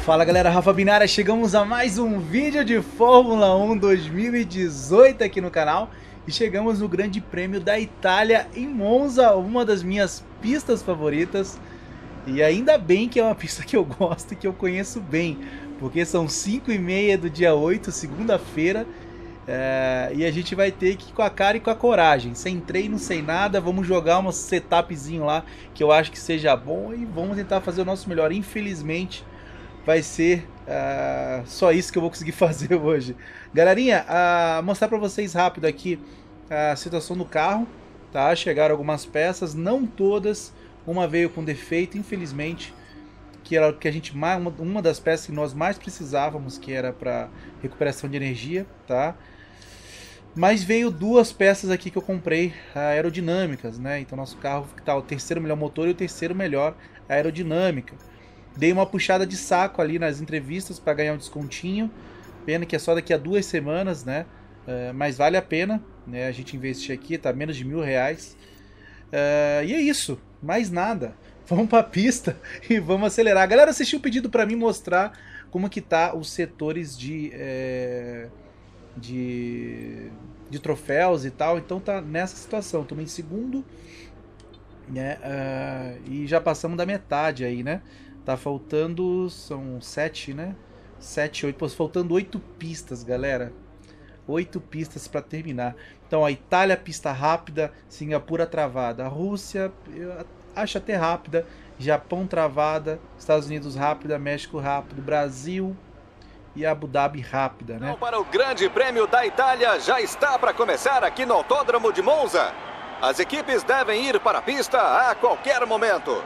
Fala galera, Rafa Binária, chegamos a mais um vídeo de Fórmula 1 2018 aqui no canal e chegamos no Grande Prêmio da Itália em Monza, uma das minhas pistas favoritas, e ainda bem que é uma pista que eu gosto e que eu conheço bem, porque são 5h30 do dia 8, segunda-feira, e a gente vai ter que ir com a cara e com a coragem, sem treino, sem nada. Vamos jogar um setupzinho lá que eu acho que seja bom e vamos tentar fazer o nosso melhor. Infelizmente vai ser só isso que eu vou conseguir fazer hoje. Galerinha, mostrar para vocês rápido aqui a situação do carro, tá? Chegaram algumas peças, não todas, uma veio com defeito, infelizmente, que era que a gente uma das peças que nós mais precisávamos, que era para recuperação de energia, tá? Mas veio duas peças aqui que eu comprei aerodinâmicas, né? Então nosso carro tá o terceiro melhor motor e o terceiro melhor aerodinâmica. Dei uma puxada de saco ali nas entrevistas para ganhar um descontinho. Pena que é só daqui a 2 semanas, né? Mas vale a pena, né? A gente investir aqui, tá menos de R$1.000. E é isso, mais nada. Vamos para a pista e vamos acelerar. A galera assistiu o pedido para mim mostrar como que tá os setores de troféus e tal. Então tá nessa situação. Estamos em segundo, né? E já passamos da metade aí, né? Tá faltando, são 7, né? 7, 8, faltando 8 pistas, galera. 8 pistas para terminar. Então a Itália, pista rápida, Singapura travada, a Rússia, eu acho até rápida, Japão travada, Estados Unidos rápida, México rápido, Brasil e Abu Dhabi rápida, né? Para o Grande Prêmio da Itália já está para começar aqui no Autódromo de Monza. As equipes devem ir para a pista a qualquer momento.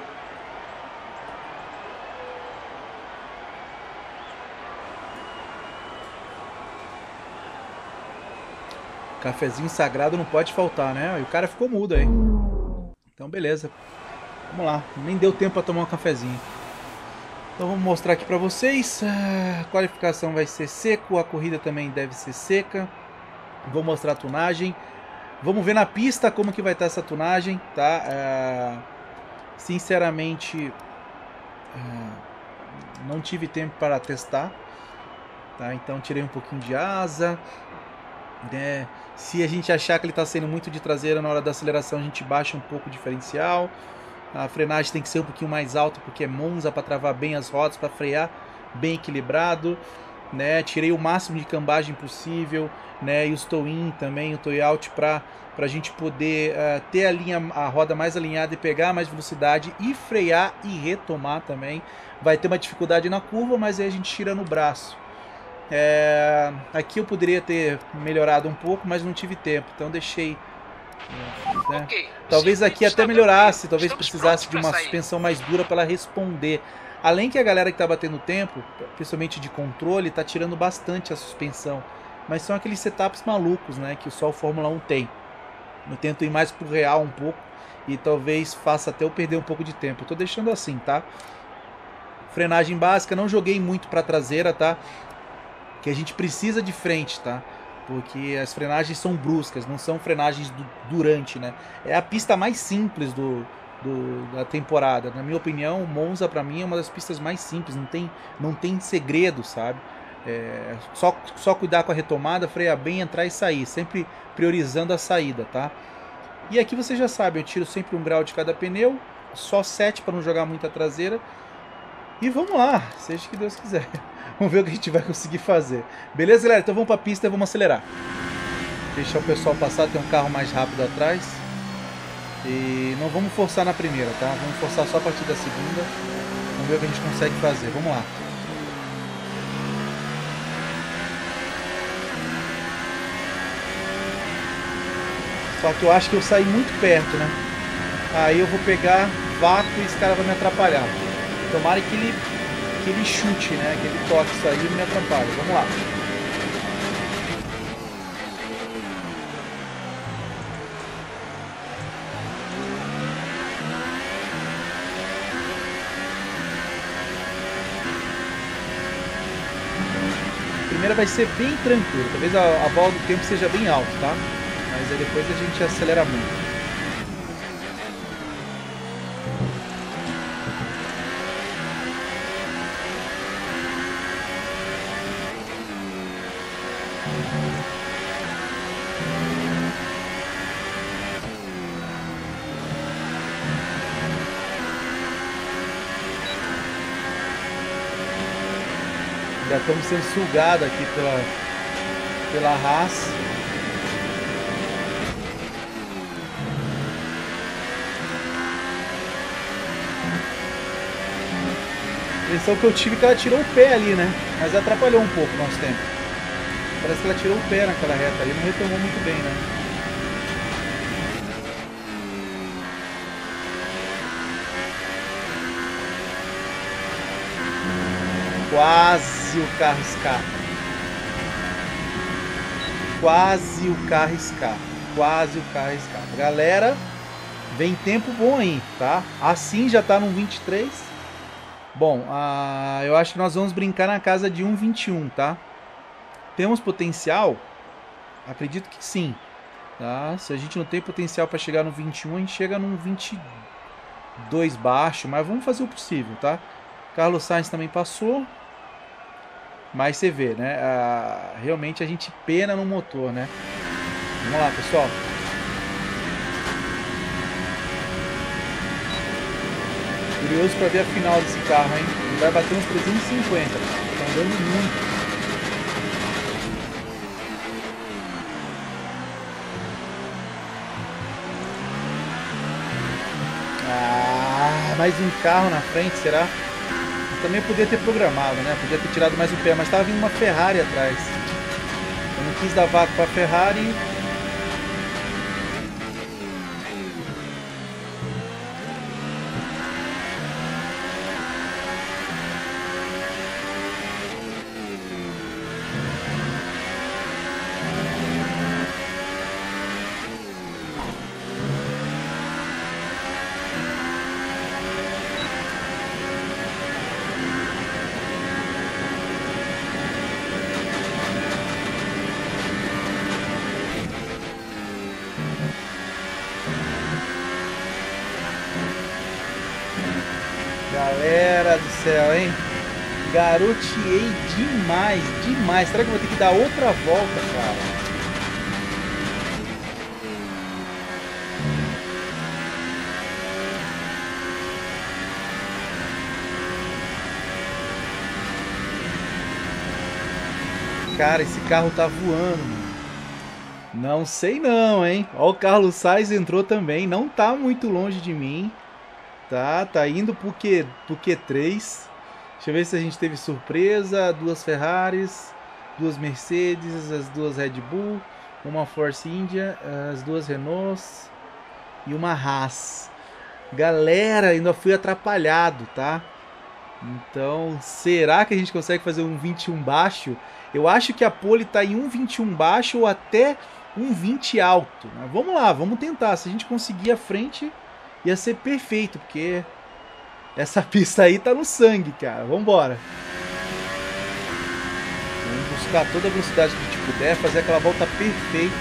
Cafezinho sagrado não pode faltar, né? E o cara ficou mudo aí. Então beleza. Vamos lá. Nem deu tempo para tomar um cafezinho. Então vamos mostrar aqui para vocês. A qualificação vai ser seco. A corrida também deve ser seca. Vou mostrar a tunagem. Vamos ver na pista como que vai estar essa tunagem, tá? Sinceramente, não tive tempo para testar, tá? Então tirei um pouquinho de asa. Se a gente achar que ele está sendo muito de traseira na hora da aceleração, a gente baixa um pouco o diferencial. A frenagem tem que ser um pouquinho mais alta, porque é Monza, para travar bem as rodas, para frear bem equilibrado, né? Tirei o máximo de cambagem possível, né? E os toe-in também, o toe-out, para a gente poder ter a roda mais alinhada e pegar mais velocidade e frear e retomar também. Vai ter uma dificuldade na curva, mas aí a gente tira no braço. Aqui eu poderia ter melhorado um pouco, mas não tive tempo, então deixei, né? Okay. Talvez aqui até melhorasse, talvez precisasse de uma suspensão mais dura para ela responder. Além que a galera que está batendo tempo, principalmente de controle, está tirando bastante a suspensão, mas são aqueles setups malucos, né, que só o Fórmula 1 tem. Eu tento ir mais pro real um pouco e talvez faça até eu perder um pouco de tempo. Eu tô deixando assim, tá? Frenagem básica, não joguei muito para traseira, tá? Que a gente precisa de frente, tá? Porque as frenagens são bruscas, não são frenagens durante, né? É a pista mais simples da temporada. Na minha opinião, Monza pra mim é uma das pistas mais simples, não tem segredo, sabe? Só cuidar com a retomada, frear bem, entrar e sair, sempre priorizando a saída, tá? E aqui você já sabe, eu tiro sempre 1 grau de cada pneu, só 7 para não jogar muita traseira. E vamos lá, seja o que Deus quiser. Vamos ver o que a gente vai conseguir fazer. Beleza, galera? Então vamos para a pista e vamos acelerar. Deixar o pessoal passar, tem um carro mais rápido atrás. E não vamos forçar na primeira, tá? Vamos forçar só a partir da segunda. Vamos ver o que a gente consegue fazer. Vamos lá. Só que eu acho que eu saí muito perto, né? Aí eu vou pegar vácuo e esse cara vai me atrapalhar. Tomara que ele chute, né? Que ele toque isso aí e me atrapalhe. Vamos lá. A primeira vai ser bem tranquilo. Talvez a bola do tempo seja bem alta, tá? Mas aí depois a gente acelera muito. Já estamos sendo sugados aqui pela Haas. A impressão que eu tive é que ela tirou o pé ali, né? Mas atrapalhou um pouco o nosso tempo. Parece que ela tirou o pé naquela reta ali, não retomou muito bem, né? Quase o carro escapa. Quase o carro escapa. Quase o carro escapa. Galera, vem tempo bom aí, tá? Assim já tá no 23. Bom, eu acho que nós vamos brincar na casa de 1,21, tá? Temos potencial? Acredito que sim. Tá? Se a gente não tem potencial para chegar no 21, a gente chega num 22 baixo, mas vamos fazer o possível, tá? Carlos Sainz também passou. Mas você vê, né? Realmente a gente pena no motor, né? Vamos lá, pessoal. Curioso para ver a final desse carro, hein? Ele vai bater uns 350. Tá andando muito. Mais um carro na frente, será? Também podia ter programado, né? Podia ter tirado mais o pé, mas estava vindo uma Ferrari atrás. Eu não quis dar vácuo para a Ferrari. Galera do céu, hein? Garoteei demais, demais. Será que eu vou ter que dar outra volta, cara? Cara, esse carro tá voando, mano. Não sei não, hein? Ó, o Carlos Sainz entrou também. Não tá muito longe de mim. Tá indo pro Q3. Deixa eu ver se a gente teve surpresa. 2 Ferraris, 2 Mercedes, as 2 Red Bull, uma Force India, as 2 Renaults e uma Haas. Galera, ainda fui atrapalhado, tá? Então, será que a gente consegue fazer um 21 baixo? Eu acho que a pole tá em 1,21 baixo ou até 1,20 alto. Mas vamos lá, vamos tentar. Se a gente conseguir a frente, ia ser perfeito, porque essa pista aí tá no sangue, cara. Vambora. Vamos buscar toda a velocidade que a gente puder, fazer aquela volta perfeita.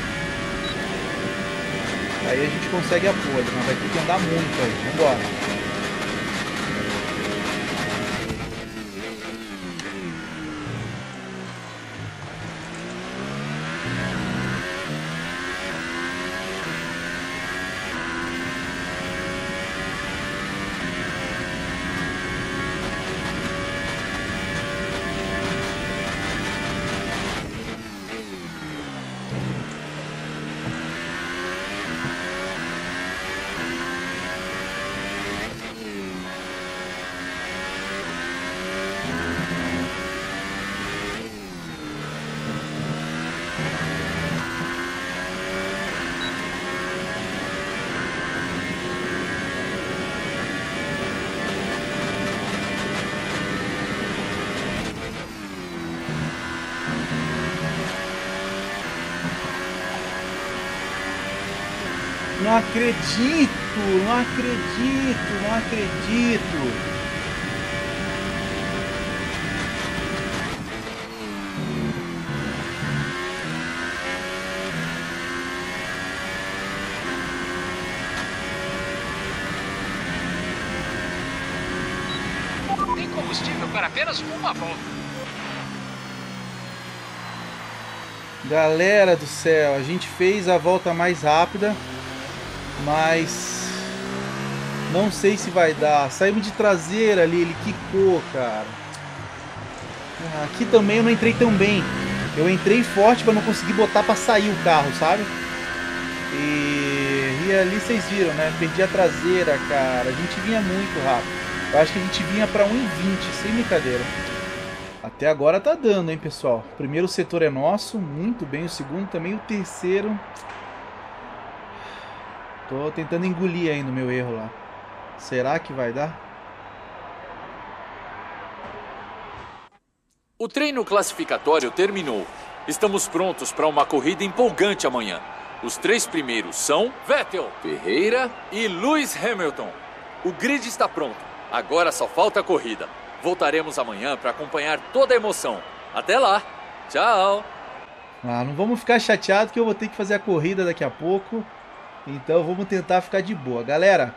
Aí a gente consegue a pole, mas vai ter que andar muito aí. Vambora. Não acredito, não acredito, não acredito. Tem combustível para apenas uma volta. Galera do céu, a gente fez a volta mais rápida, mas não sei se vai dar. Saímos de traseira ali, ele quicou, cara. Aqui também eu não entrei tão bem. Eu entrei forte para não conseguir botar para sair o carro, sabe? E ali vocês viram, né? Perdi a traseira, cara. A gente vinha muito rápido. Eu acho que a gente vinha para 1,20, sem brincadeira. Até agora tá dando, hein, pessoal? O primeiro setor é nosso, muito bem. O segundo também, o terceiro... Tô tentando engolir ainda o meu erro lá. Será que vai dar? O treino classificatório terminou. Estamos prontos para uma corrida empolgante amanhã. Os 3 primeiros são Vettel, Ferreira e Lewis Hamilton. O grid está pronto. Agora só falta a corrida. Voltaremos amanhã para acompanhar toda a emoção. Até lá. Tchau. Não vamos ficar chateados que eu vou ter que fazer a corrida daqui a pouco. Então vamos tentar ficar de boa. Galera,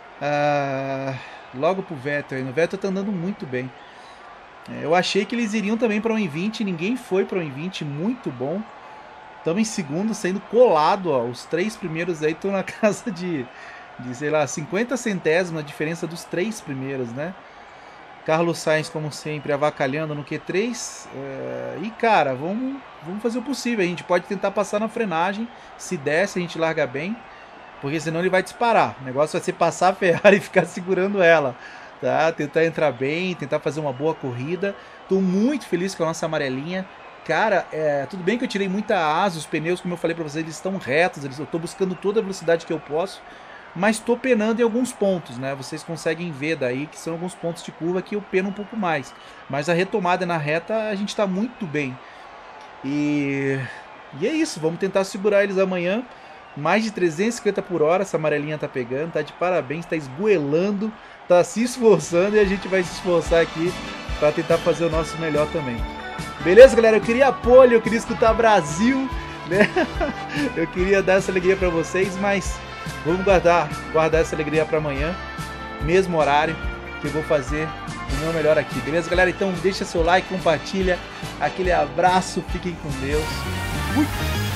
logo pro Vettel aí. O Vettel tá andando muito bem. Eu achei que eles iriam também para 1,20. Ninguém foi para 1,20. Muito bom. Estamos em segundo, sendo colado. Ó. Os 3 primeiros aí estão na casa de, sei lá, 50 centésimos a diferença dos 3 primeiros, né? Carlos Sainz, como sempre, avacalhando no Q3. E, cara, vamos fazer o possível. A gente pode tentar passar na frenagem. Se der, se a gente larga bem. Porque senão ele vai disparar. O negócio vai ser passar a Ferrari e ficar segurando ela. Tá? Tentar entrar bem, tentar fazer uma boa corrida. Estou muito feliz com a nossa amarelinha. Cara, tudo bem que eu tirei muita asa. Os pneus, como eu falei para vocês, eles estão retos. Eu estou buscando toda a velocidade que eu posso. Mas estou penando em alguns pontos, né? Vocês conseguem ver daí que são alguns pontos de curva que eu peno um pouco mais. Mas a retomada na reta a gente está muito bem. E é isso, vamos tentar segurar eles amanhã. Mais de 350 por hora, essa amarelinha tá pegando, tá de parabéns, tá esgoelando, tá se esforçando e a gente vai se esforçar aqui para tentar fazer o nosso melhor também. Beleza, galera? Eu queria apoio, eu queria escutar Brasil, né? Eu queria dar essa alegria para vocês, mas vamos guardar essa alegria para amanhã, mesmo horário, que eu vou fazer o meu melhor aqui. Beleza, galera? Então deixa seu like, compartilha, aquele abraço, fiquem com Deus. Fui!